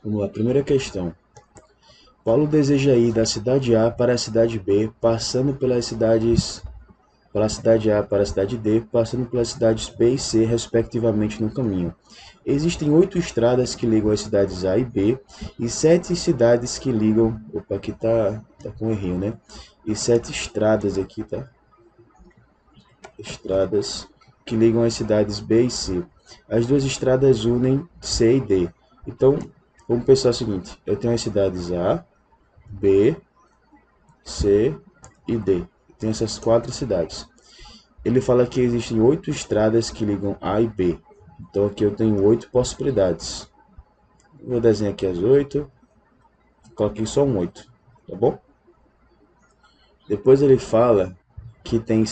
Vamos lá, primeira questão. Paulo deseja ir da cidade A para a cidade B, passando pelas cidades pela cidade A para a cidade D, passando pelas cidades B e C, respectivamente, no caminho. Existem 8 estradas que ligam as cidades A e B e 7 cidades que ligam. Opa, aqui tá com errinho, né? E 7 estradas aqui, tá? Estradas que ligam as cidades B e C. As duas estradas unem C e D. Então, vamos pensar o seguinte: eu tenho as cidades A, B, C e D. Tem essas 4 cidades. Ele fala que existem 8 estradas que ligam A e B. Então aqui eu tenho 8 possibilidades. Vou desenhar aqui as 8. Coloquei só um 8, tá bom? Depois ele fala que tem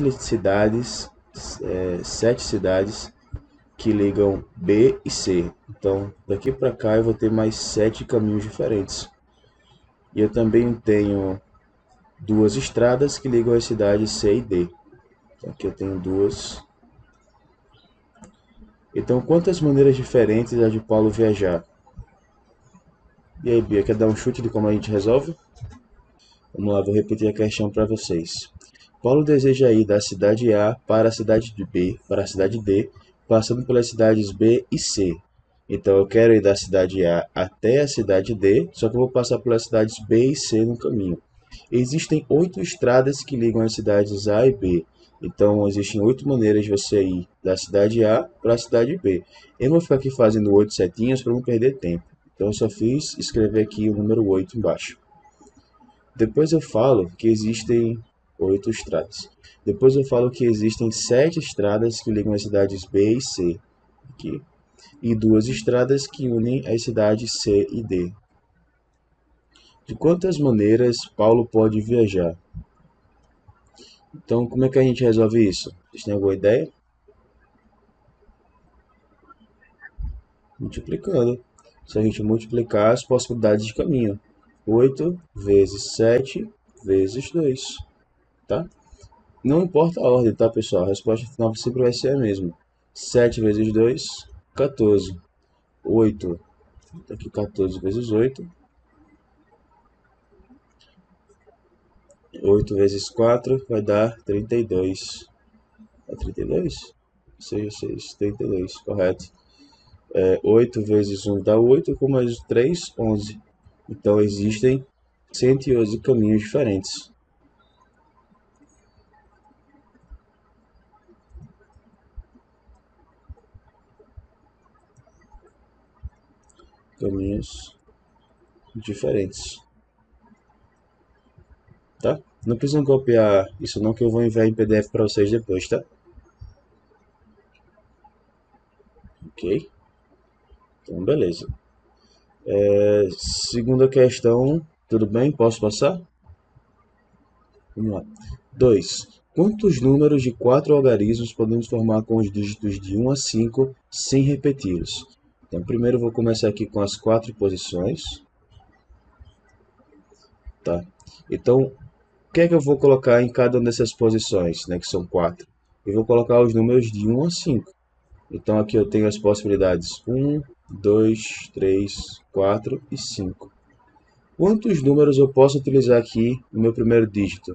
7 cidades que ligam B e C. Então daqui para cá eu vou ter mais 7 caminhos diferentes. E eu também tenho 2 estradas que ligam as cidades C e D. Então aqui eu tenho duas. Então, quantas maneiras diferentes há de Paulo viajar? E aí, Bia, quer dar um chute de como a gente resolve? Vamos lá, vou repetir a questão para vocês. Paulo deseja ir da cidade A para a cidade B, para a cidade D, passando pelas cidades B e C. Então, eu quero ir da cidade A até a cidade D, só que eu vou passar pelas cidades B e C no caminho. Existem 8 estradas que ligam as cidades A e B. Então, existem 8 maneiras de você ir da cidade A para a cidade B. Eu não vou ficar aqui fazendo 8 setinhas para não perder tempo. Então, eu só fiz escrever aqui o número 8 embaixo. Depois eu falo que existem 8 estradas. Depois eu falo que existem 7 estradas que ligam as cidades B e C. Aqui. E 2 estradas que unem as cidades C e D. De quantas maneiras Paulo pode viajar? Então, como é que a gente resolve isso? Vocês têm alguma ideia? Multiplicando. Se a gente multiplicar as possibilidades de caminho. 8 vezes 7 vezes 2. Tá? Não importa a ordem, tá, pessoal? A resposta final sempre vai ser a mesma. 7 vezes 2, 14. 8. Aqui 14 vezes 8. 8 vezes 4 vai dar 32. É 32? 6, 6, 32, correto. 8 vezes 1 dá 8, com mais 3, 11. Então existem 111 caminhos diferentes. Caminhos diferentes. Tá? Não precisam copiar isso não, que eu vou enviar em PDF para vocês depois, tá? Ok? Então, beleza. Segunda questão, tudo bem? Posso passar? Vamos lá. 2. Quantos números de 4 algarismos podemos formar com os dígitos de 1 a 5 sem repeti-los? Então, primeiro eu vou começar aqui com as 4 posições. Tá? Então, o que é que eu vou colocar em cada uma dessas posições, né, que são 4? Eu vou colocar os números de 1 a 5. Então, aqui eu tenho as possibilidades 1, 2, 3, 4 e 5. Quantos números eu posso utilizar aqui no meu primeiro dígito?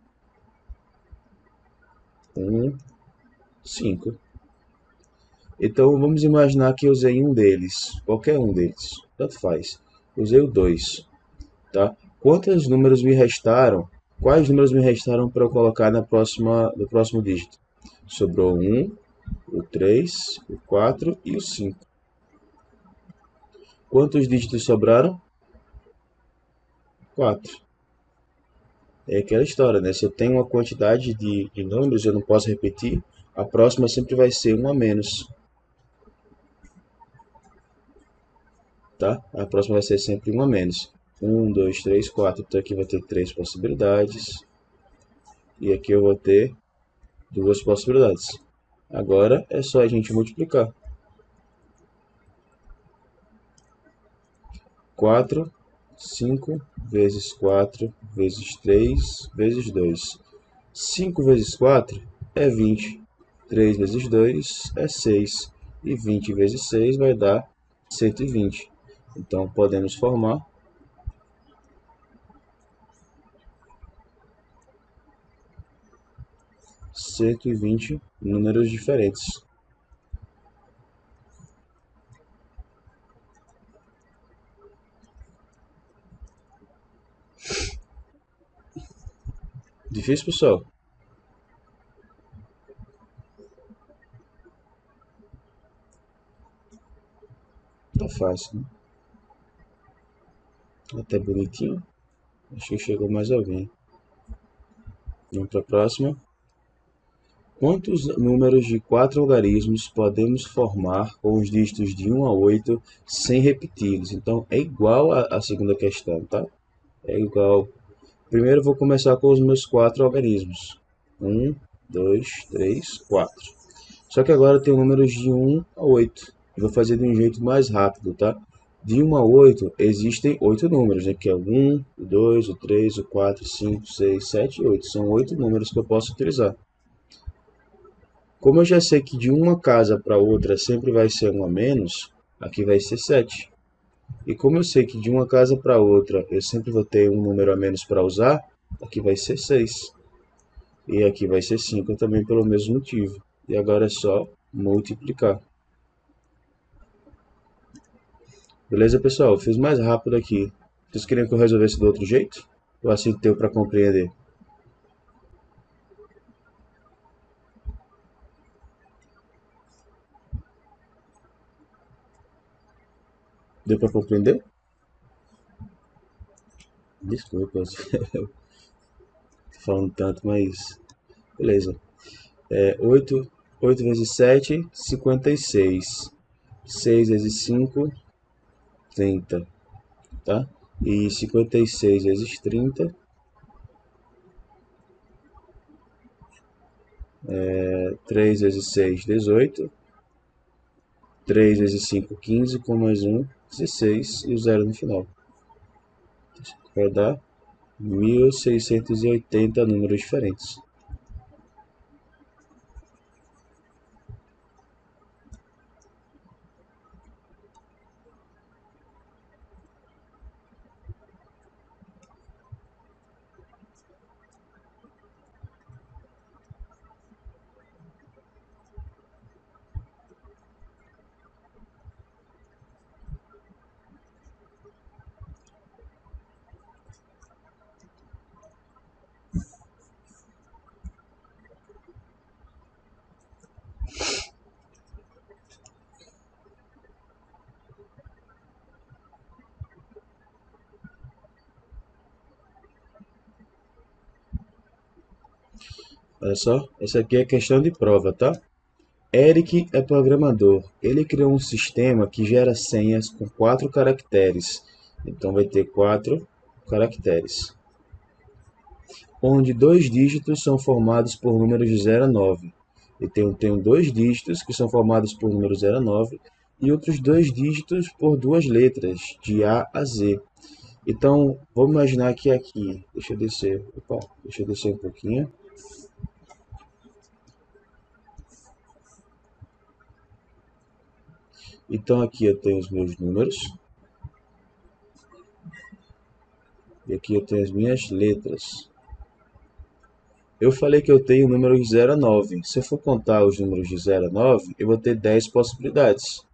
1, 5. Então vamos imaginar que eu usei um deles, qualquer um deles, tanto faz. Usei o 2, tá? Quantos números me restaram? Quais números me restaram para eu colocar no próximo dígito? Sobrou o 1, o 3, o 4 e o 5. Quantos dígitos sobraram? 4. É aquela história, né? Se eu tenho uma quantidade de números, eu não posso repetir, a próxima sempre vai ser um a menos, tá? A próxima vai ser sempre um a menos. 1, 2, 3, 4. Então aqui vai ter 3 possibilidades. E aqui eu vou ter 2 possibilidades. Agora é só a gente multiplicar. 4, 5 vezes 4 vezes 3 vezes 2. 5 vezes 4 é 20. 3 vezes 2 é 6. E 20 vezes 6 vai dar 120. Então, podemos formar 120 números diferentes. Difícil, pessoal? Tá fácil, né? Até bonitinho. Acho que chegou mais alguém. Vamos para a próxima. Quantos números de 4 algarismos podemos formar com os dígitos de 1 a 8 sem repeti-los? Então, é igual à segunda questão, tá? É igual. Primeiro eu vou começar com os meus 4 algarismos. 1, 2, 3, 4. Só que agora tem números de 1 a 8. Eu vou fazer de um jeito mais rápido, tá? De 1 a 8 existem 8 números, né? Que é o 1, o 2, o 3, o 4, 5, 6, 7 e 8. São 8 números que eu posso utilizar. Como eu já sei que de uma casa para outra sempre vai ser um a menos, aqui vai ser 7. E como eu sei que de uma casa para outra eu sempre vou ter um número a menos para usar, aqui vai ser 6. E aqui vai ser 5 também pelo mesmo motivo. E agora é só multiplicar. Beleza, pessoal? Fiz mais rápido aqui. Vocês queriam que eu resolvesse do outro jeito? Ou assim deu para compreender? Deu para compreender? Desculpa, tô falando tanto, mas beleza. 8 vezes 7, 56. 6 vezes 5, 30, tá? E 56 vezes 30, 3 vezes 6, 18. 3 vezes 5, 15, com mais 1, 16 e o 0 no final. Vai dar 1680 números diferentes. Olha só, essa aqui é questão de prova, tá? Eric é programador. Ele criou um sistema que gera senhas com 4 caracteres. Então vai ter 4 caracteres, onde 2 dígitos são formados por números de 0 a 9. Então tenho 2 dígitos que são formados por números 0 a 9 e outros 2 dígitos por 2 letras, de A a Z. Então, vamos imaginar que aqui, deixa eu descer um pouquinho. Então aqui eu tenho os meus números. E aqui eu tenho as minhas letras. Eu falei que eu tenho números de 0 a 9. Se eu for contar os números de 0 a 9, eu vou ter 10 possibilidades.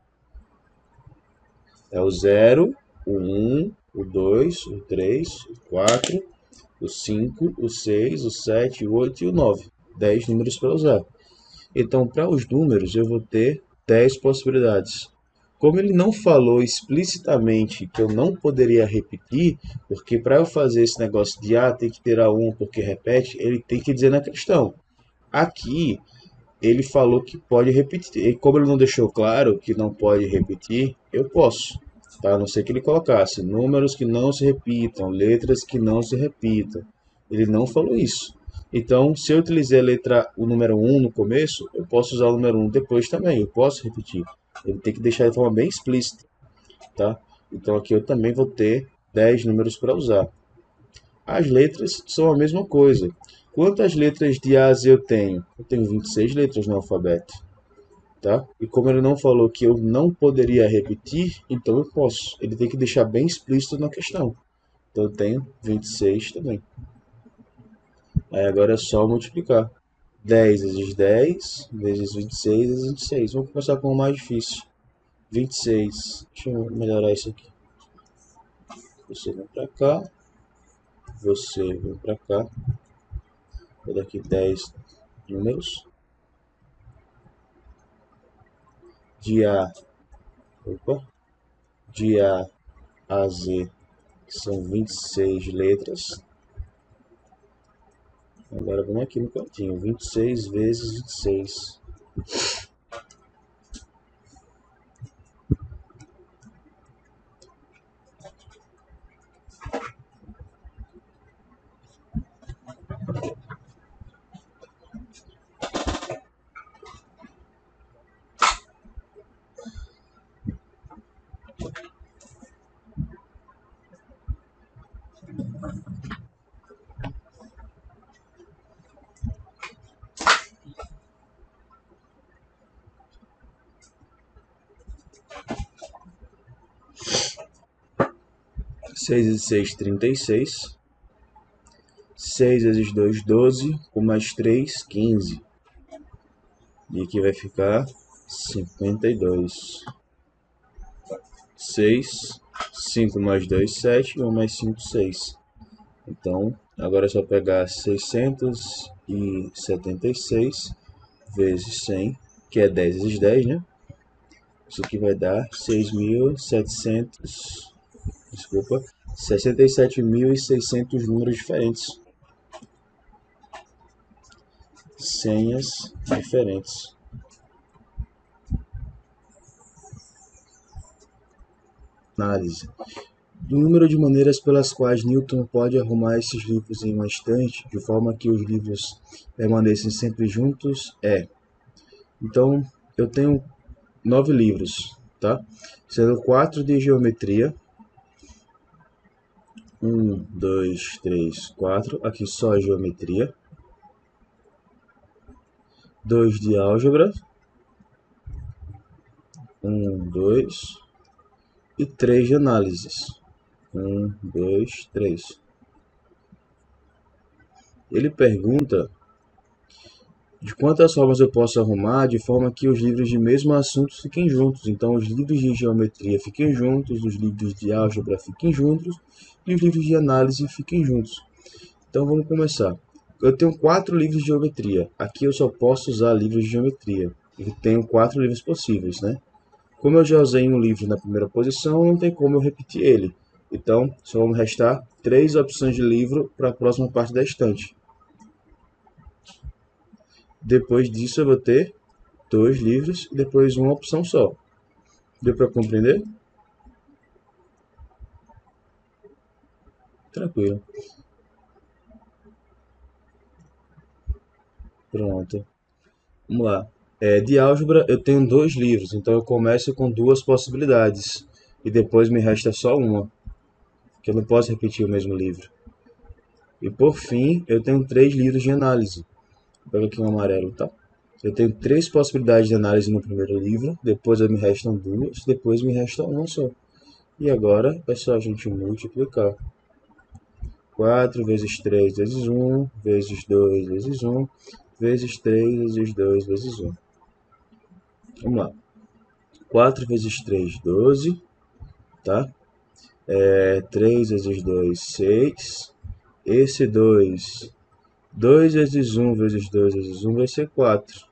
É o 0, o 1, o 2, o 3, o 4, o 5, o 6, o 7, o 8 e o 9. 10 números para usar. Então, para os números, eu vou ter 10 possibilidades. Como ele não falou explicitamente que eu não poderia repetir, porque para eu fazer esse negócio de tem que ter a 1 porque repete, ele tem que dizer na questão. Aqui, ele falou que pode repetir. E como ele não deixou claro que não pode repetir, eu posso. Tá? A não ser que ele colocasse números que não se repitam, letras que não se repitam. Ele não falou isso. Então, se eu utilizei o número 1 no começo, eu posso usar o número 1 depois também. Eu posso repetir. Ele tem que deixar de forma bem explícita. Tá? Então, aqui eu também vou ter 10 números para usar. As letras são a mesma coisa. Quantas letras de A a Z eu tenho? Eu tenho 26 letras no alfabeto. tá? E como ele não falou que eu não poderia repetir, então eu posso. Ele tem que deixar bem explícito na questão. Então eu tenho 26 também. Aí agora é só multiplicar. 10 vezes 10 vezes 26 vezes 26. Vamos começar com o mais difícil. 26. Deixa eu melhorar isso aqui. Você vem pra cá. Você vem pra cá. Vou dar aqui 10 números. De A. Opa. De A a Z. Que são 26 letras. Agora vamos aqui no cantinho. 26 vezes 26. 6 vezes 6, 36. 6 vezes 2, 12. Com mais 3, 15. E aqui vai ficar 52. 6. 5 mais 2, 7. E 1 mais 5, 6. Então, agora é só pegar 676 vezes 100, que é 10 vezes 10, né? Isso aqui vai dar 6.700, desculpa, 67.600 números diferentes. Senhas diferentes. Análise. Do número de maneiras pelas quais Newton pode arrumar esses livros em uma estante, de forma que os livros permanecem sempre juntos, é. Então, eu tenho 9 livros, tá? Sendo 4 de geometria. 1, 2, 3, 4. Aqui só a geometria. 2 de álgebra. 1, 2. E 3 de análises. 1, 2, 3. Ele pergunta de quantas formas eu posso arrumar de forma que os livros de mesmo assunto fiquem juntos. Então, os livros de geometria fiquem juntos, os livros de álgebra fiquem juntos e os livros de análise fiquem juntos. Então, vamos começar. Eu tenho 4 livros de geometria. Aqui eu só posso usar livros de geometria. Eu tenho 4 livros possíveis, né? Como eu já usei um livro na primeira posição, não tem como eu repetir ele. Então, só vão restar 3 opções de livro para a próxima parte da estante. Depois disso eu vou ter 2 livros e depois uma opção só. Deu para compreender? Tranquilo. Pronto. Vamos lá. De álgebra eu tenho 2 livros, então eu começo com 2 possibilidades. E depois me resta só uma, que eu não posso repetir o mesmo livro. E por fim, eu tenho 3 livros de análise. Pega aqui um amarelo, tá? Eu tenho 3 possibilidades de análise no primeiro livro, depois me restam 2, depois me resta uma só. E agora é só a gente multiplicar. 4 vezes 3 vezes 1, vezes 2 vezes 1, vezes 3 vezes 2 vezes 1. Vamos lá. 4 vezes 3, 12, tá? 3 vezes 2, 6. Esse 2, 2 vezes 1 vezes 2 vezes 1 vai ser 4.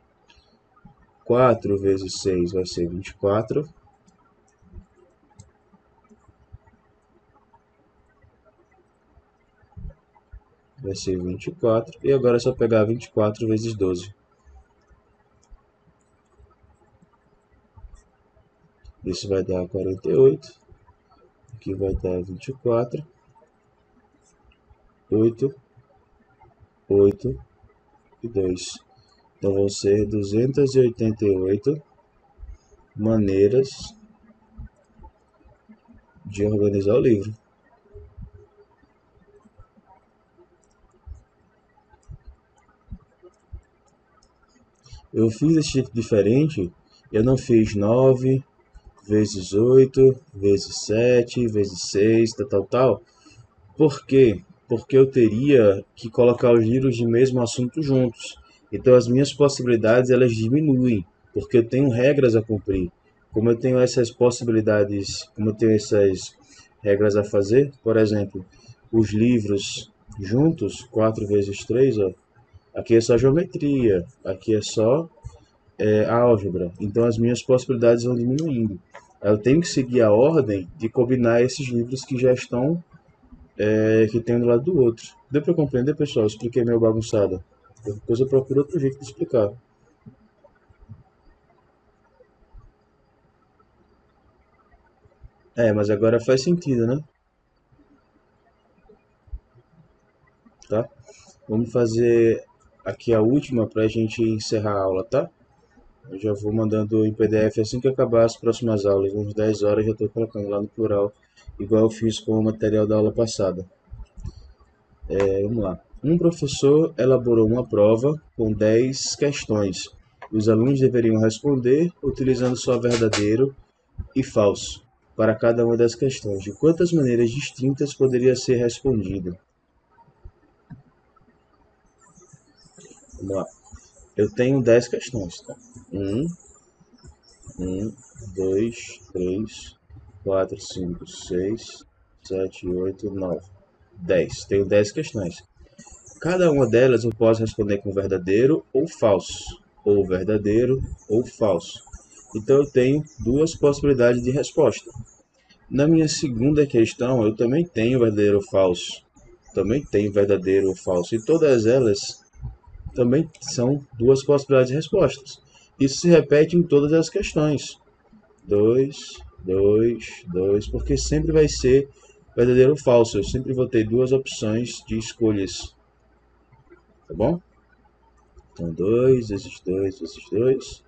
4 vezes 6 vai ser 24. Vai ser 24. E agora é só pegar 24 vezes 12. Isso vai dar 48. Aqui vai dar 24. 8, 8 e 2. Então vão ser 288 maneiras de organizar o livro. eu fiz esse jeito diferente, eu não fiz 9 vezes 8 vezes 7 vezes 6 tal. Por quê? Porque eu teria que colocar os livros de mesmo assunto juntos. Então as minhas possibilidades elas diminuem, porque eu tenho regras a cumprir. Como eu tenho essas possibilidades, como eu tenho essas regras a fazer, por exemplo, os livros juntos, 4 vezes 3, ó, aqui é só geometria, aqui é só álgebra. Então as minhas possibilidades vão diminuindo. Eu tenho que seguir a ordem de combinar esses livros que já estão que tem um do lado do outro. Deu para compreender, pessoal? Eu expliquei meio bagunçado. Depois eu procuro outro jeito de explicar. Mas agora faz sentido, né? Tá? Vamos fazer aqui a última para a gente encerrar a aula, tá? Eu já vou mandando em PDF assim que acabar as próximas aulas. Uns 10 horas já estou colocando lá no plural, igual eu fiz com o material da aula passada. Vamos lá. Um professor elaborou uma prova com 10 questões. Os alunos deveriam responder utilizando só verdadeiro e falso para cada uma das questões. De quantas maneiras distintas poderia ser respondido? Vamos lá. Eu tenho 10 questões. Tá? 1, 2, 3, 4, 5, 6, 7, 8, 9, 10. Tenho 10 questões. Cada uma delas eu posso responder com verdadeiro ou falso, ou verdadeiro ou falso. Então eu tenho duas possibilidades de resposta. Na minha segunda questão, eu também tenho verdadeiro ou falso. Também tenho verdadeiro ou falso. E todas elas também são duas possibilidades de respostas. Isso se repete em todas as questões. 2, 2, 2, porque sempre vai ser verdadeiro ou falso. Eu sempre vou ter duas opções de escolhas. Tá bom? Então, 2 vezes 2 vezes 2.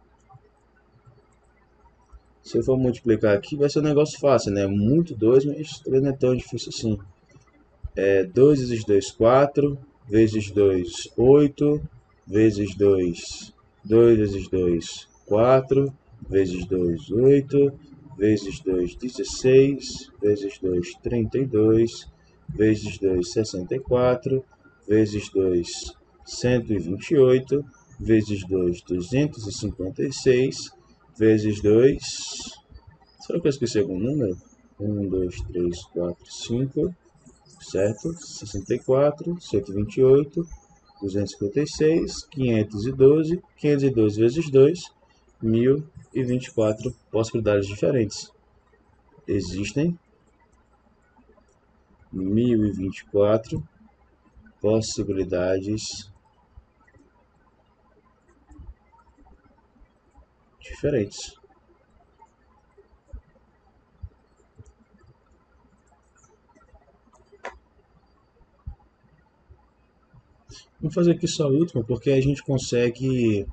Se eu for multiplicar aqui, vai ser um negócio fácil, né? Muito 2, mas também não é tão difícil assim. 2 vezes 2, 4. Vezes 2, 8. Vezes 2, 2 vezes 2, 4. Vezes 2, 8. Vezes 2, 16. Vezes 2, 32. Vezes 2, 64. Vezes 2, 128. Vezes 2, 256. Vezes 2. Será que eu esqueci algum número? 1, 2, 3, 4, 5. Certo? 64, 128, 256, 512, 512 vezes 2, 1024 possibilidades diferentes. Existem 1024 possibilidades diferentes. Vamos fazer aqui só a última, porque a gente consegue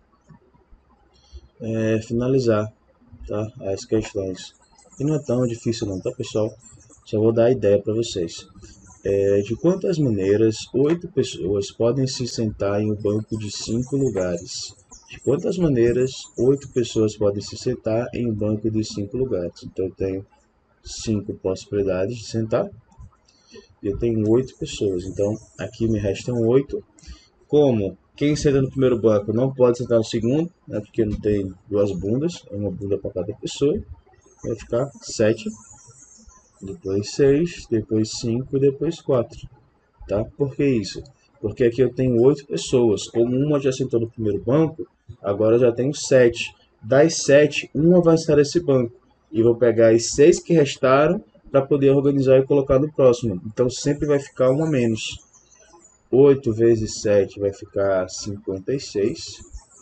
finalizar, tá, as questões. E não é tão difícil não, tá, pessoal? Só vou dar a ideia para vocês. De quantas maneiras 8 pessoas podem se sentar em um banco de 5 lugares? De quantas maneiras 8 pessoas podem se sentar em um banco de 5 lugares? Então eu tenho 5 possibilidades de sentar e eu tenho 8 pessoas. Então aqui me restam 8. Como quem senta no primeiro banco não pode sentar no segundo, né, porque não tem duas bundas, é uma bunda para cada pessoa, vai ficar 7, depois 6, depois 5 e depois 4. Tá? Por que isso? Porque aqui eu tenho 8 pessoas. Como uma já sentou no primeiro banco, agora eu já tenho 7. Das 7, uma vai estar nesse banco. E vou pegar as 6 que restaram para poder organizar e colocar no próximo. Então sempre vai ficar uma a menos. 8 vezes 7 vai ficar 56.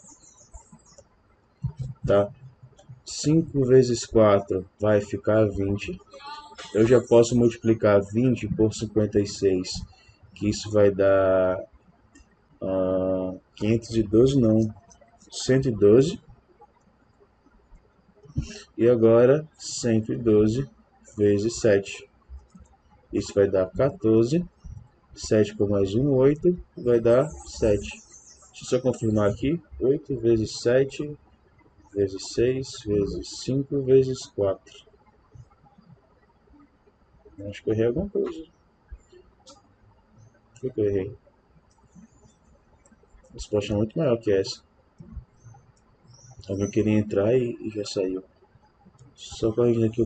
Tá? 5 vezes 4 vai ficar 20. Eu já posso multiplicar 20 por 56, que isso vai dar 512 não, 112. E agora 112 vezes 7. Isso vai dar 14. 7 por mais 1, 8. Vai dar 7. Deixa eu só confirmar aqui. 8 vezes 7 vezes 6 vezes 5 vezes 4. Acho que eu errei alguma coisa. O que eu errei? A resposta é muito maior que essa. Alguém queria entrar e já saiu. Só corrigindo aqui